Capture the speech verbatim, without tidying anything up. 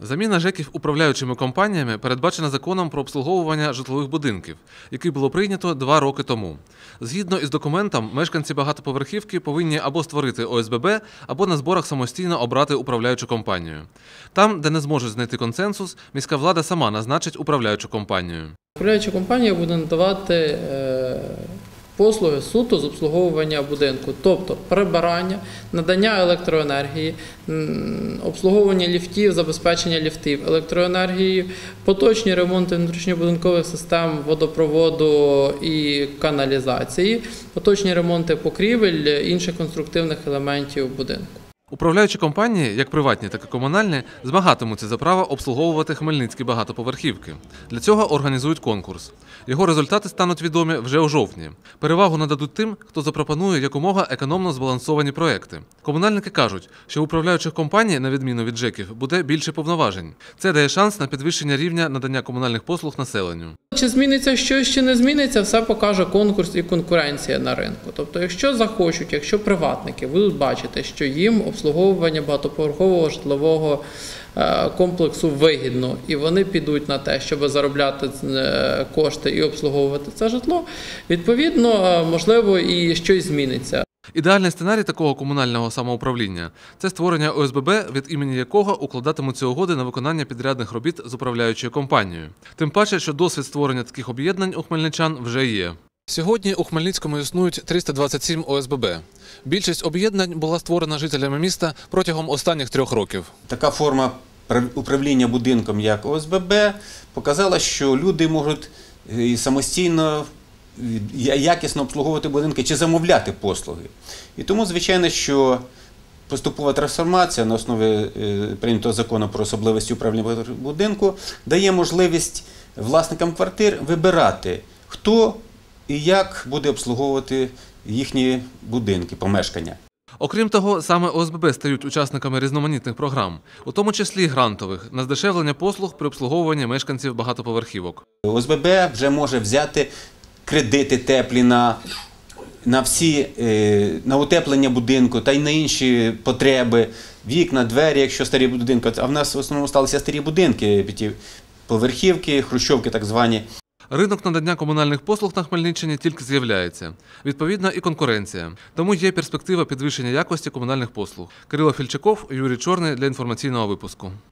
Заміна ЖЕКів управляючими компаніями передбачена законом про обслуговування житлових будинків, який було прийнято два роки тому. Згідно із документом, мешканці багатоповерхівки повинні або створити О С Б Б, або на зборах самостійно обрати управляючу компанію. Там, де не зможуть знайти консенсус, міська влада сама назначить управляючу компанію. Управляюча компанія буде надавати послуги суто з обслуговування будинку, тобто прибирання, надання електроенергії, обслуговування ліфтів, забезпечення ліфтів електроенергією, поточні ремонти внутрішньобудинкових систем водопроводу і каналізації, поточні ремонти покрівель, інших конструктивних елементів будинку. Управляючі компанії, як приватні, так і комунальні, змагатимуться за право обслуговувати хмельницькі багатоповерхівки. Для цього організують конкурс. Його результати стануть відомі вже у жовтні. Перевагу нададуть тим, хто запропонує якомога економно збалансовані проекти. Комунальники кажуть, що у управляючих компаній, на відміну від ЖЕКів, буде більше повноважень. Це дає шанс на підвищення рівня надання комунальних послуг населенню. Чи зміниться щось, чи не зміниться, все покаже конкурс і конкуренція на ринку. Тобто, якщо захочуть, якщо приватники будуть бачити, що їм обслуговування багатоповерхового житлового комплексу вигідно, і вони підуть на те, щоб заробляти кошти і обслуговувати це житло, відповідно, можливо, і щось зміниться. Ідеальний сценарій такого комунального самоуправління – це створення О С Б Б, від імені якого укладатимуться угоди на виконання підрядних робіт з управляючою компанією. Тим паче, що досвід створення таких об'єднань у хмельничан вже є. Сьогодні у Хмельницькому існують триста двадцять сім О С Б Б. Більшість об'єднань була створена жителями міста протягом останніх трьох років. Така форма управління будинком, як О С Б Б, показала, що люди можуть самостійно якісно обслуговувати будинки чи замовляти послуги. І тому, звичайно, що поступова трансформація на основі прийнятого закону про особливості управління будинку дає можливість власникам квартир вибирати, хто і як буде обслуговувати їхні будинки, помешкання. Окрім того, саме О С Б Б стають учасниками різноманітних програм, у тому числі грантових, на здешевлення послуг при обслуговуванні мешканців багатоповерхівок. О С Б Б вже може взяти кредити теплі на, на всі, на утеплення будинку та й на інші потреби, вікна, двері, якщо старі будинки. А в нас в основному сталися старі будинки, поверхівки, хрущовки так звані. Ринок надання комунальних послуг на Хмельниччині тільки з'являється. Відповідно, і конкуренція. Тому є перспектива підвищення якості комунальних послуг. Кирило Фільчаков, Юрій Чорний для інформаційного випуску.